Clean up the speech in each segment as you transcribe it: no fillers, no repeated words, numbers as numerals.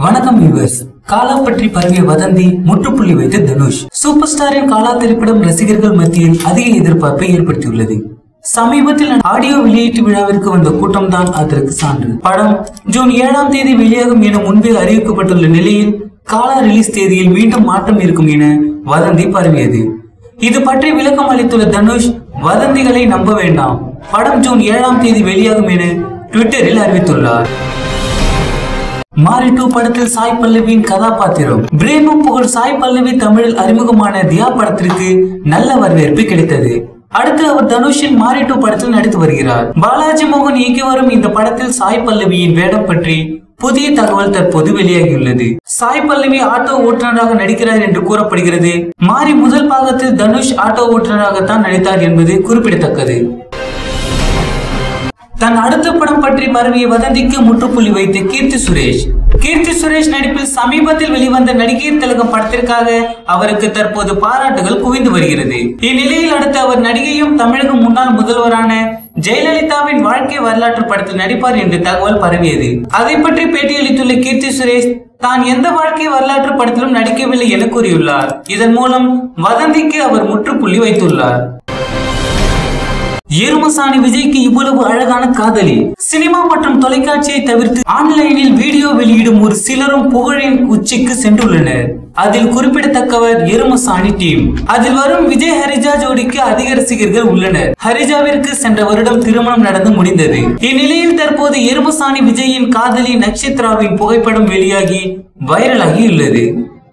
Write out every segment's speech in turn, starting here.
வணக்கம் வியூவர்ஸ். காலா பற்றி பரவிய வதந்தி முற்றுப்புள்ளி வைத்த தனுஷ். சூப்பர் ஸ்டாரின் காலா திரைப்படம் ரசிகர்கள் மத்தியில் அதிக எதிர்பார்ப்பை ஏற்படுத்தியுள்ளது. சமீபத்தில் ஆடியோ வெளியீட்டு விழாவிற்கு வந்த கூட்டம் தான் அதற்கு சான்று. படம் ஜூன் 7ஆம் தேதி வெளியாகும் என முன்பே அறிவிக்கப்பட்டுள்ள நிலையில் காலா ரிலீஸ் தேதியில் மீண்டும் மாற்றம் இருக்கும் என வதந்தி பரவியது. இது பற்றி விளக்கம் அளித்துள்ள தனுஷ், வதந்திகளை நம்ப வேண்டாம், படம் ஜூன் 7ஆம் தேதி வெளியாகும் என ட்விட்டரில் அறிவித்துள்ளார். மாரி 2 படத்தில் சாய் பல்லவியின் கதாபாத்திரம். பிரேமம் புகழ் சாய் பல்லவி தமிழில் அறிமுகமான தியா படத்திற்கு நல்ல வரவேற்பு கிடைத்தது. அடுத்து அவர் தனுஷின் மாரி 2 படத்தில் நடித்து வருகிறார். பாலாஜி மோகன் இயக்கி வரும் இந்த படத்தில் சாய் பல்லவியின் வேடம் பற்றி புதிய தகவல் தற்போது வெளியாகியுள்ளது. சாய் பல்லவி ஆட்டோ ஓட்டுநராக நடிக்கிறார் என்று கூறப்படுகிறது. மாரி முதல் பாகத்தில் தனுஷ் ஆட்டோ ஓட்டுநராகத்தான் நடித்தார் என்பது குறிப்பிடத்தக்கது. தன் அடுத்த படம் பற்றி பரவிய வதந்திக்கு முற்றுப்புள்ளி வைத்த கீர்த்தி சுரேஷ் நடிப்பில் சமீபத்தில் வெளிவந்த நடிகர் திலகம் படத்திற்காக அவருக்கு தற்போது பாராட்டுகள் குவிந்து வருகிறது. இந்நிலையில் அடுத்து அவர் நடிகையும் தமிழக முன்னாள் முதல்வரான ஜெயலலிதாவின் வாழ்க்கை வரலாற்று படத்தில் நடிப்பார் என்று தகவல் பரவியது. அதை பற்றி பேட்டியளித்துள்ள கீர்த்தி சுரேஷ் தான் எந்த வாழ்க்கை வரலாற்று படத்திலும் நடிக்கவில்லை என கூறியுள்ளார். இதன் மூலம் வதந்திக்கு அவர் முற்றுப்புள்ளி வைத்துள்ளார். எருமசாணி விஜய்க்கு இவ்வளவு அழகான காதலி. சினிமா மற்றும் தொலைக்காட்சியை தவிர்த்து ஆன்லைனில் வீடியோ வெளியிடும் ஒரு சிலரும் புகழின் உச்சிக்கு சென்றுள்ளனர். அதில் குறிப்பிடத்தக்கவர் எருமசாணி டீம். அதில் வரும் விஜய் ஹரிஜா ஜோடிக்கு அதிக ரசிகர்கள் உள்ளனர். ஹரிஜாவிற்கு சென்ற வருடம் திருமணம் நடந்து முடிந்தது. இந்நிலையில் தற்போது எருமசாணி விஜயின் காதலி நக்ஷத்ராவின் புகைப்படம் வெளியாகி வைரலாகி உள்ளது.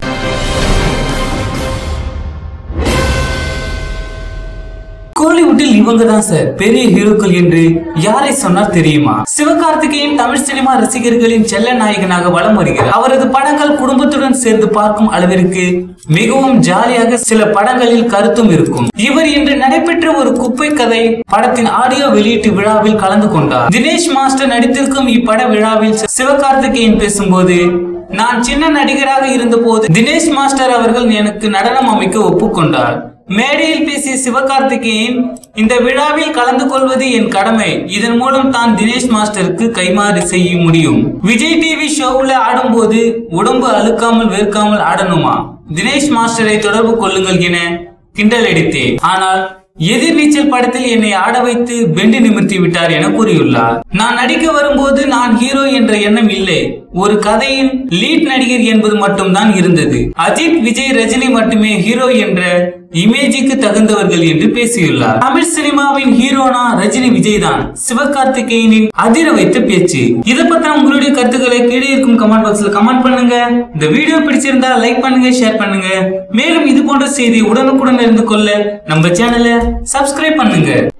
கோலிவுட்டில் இவங்க தான் சார் பெரிய ஹீரோக்கள் என்று யாரை சொன்னார் தெரியுமா? சிவகார்த்திகேயன் தமிழ் சினிமா ரசிகர்களின் செல்ல நாயகனாக வலம் வருகிறார். அவரது படங்கள் குடும்பத்துடன் சேர்ந்து பார்க்கும் அளவிற்கு மிகவும் ஜாலியாக சில படங்களில் கருத்தும் இருக்கும். இவர் இன்று நடைபெற்ற ஒரு குப்பை கதை படத்தின் ஆடியோ வெளியீட்டு விழாவில் கலந்து கொண்டார். தினேஷ் மாஸ்டர் நடித்திருக்கும் இப்பட விழாவில் சிவகார்த்திகேயன் பேசும்போது, நான் சின்ன நடிகராக இருந்த போது தினேஷ் மாஸ்டர் அவர்கள் எனக்கு நடனம் அமைக்க ஒப்புக்கொண்டார். மேடையில் பேசிய சிவகார்த்திகேயன், இந்த விழாவில் கலந்து கொள்வது என் கடமை. இதன் மூலம் தான் தினேஷ் மாஸ்டருக்கு கைமாறு செய்ய முடியும். விஜய் டிவி ஷோவுல ஆடும்போது உடம்பு அழுக்காமல் வேர்க்காமல் ஆடணுமா? தினேஷ் மாஸ்டரை தொடர்பு கொள்ளுங்கள் என கிண்டல் அடித்தேன். ஆனால் எதிர்நீச்சல் படத்தில் என்னை ஆட வைத்து பெண்டு நிமிர்த்தி விட்டார் என கூறியுள்ளார். நான் நடிக்க வரும்போது நான் ஹீரோ என்ற எண்ணம் இல்லை, ஒரு கதையின் லீட் நடிகர் என்பது மட்டும்தான் இருந்தது. அஜித், விஜய், ரஜினி மட்டுமே ஹீரோ என்ற இமேஜுக்கு தகுந்தவர்கள் என்று பேசியுள்ளார். தமிழ் சினிமாவின் ஹீரோனா ரஜினி, விஜய் தான். சிவகார்த்திகேயனின் அதிர வைத்த பேச்சு. இதை பத்தின உங்களுடைய கருத்துக்களை கீழே இருக்கும் கமெண்ட் பாக்ஸ்ல கமெண்ட் பண்ணுங்க. இந்த வீடியோ பிடிச்சிருந்தா லைக் பண்ணுங்க, ஷேர் பண்ணுங்க. மேலும் இது போன்ற செய்தி உடனுக்குடன் இருந்து கொள்ள நம்ம சேனலை சப்ஸ்கிரைப் பண்ணுங்க.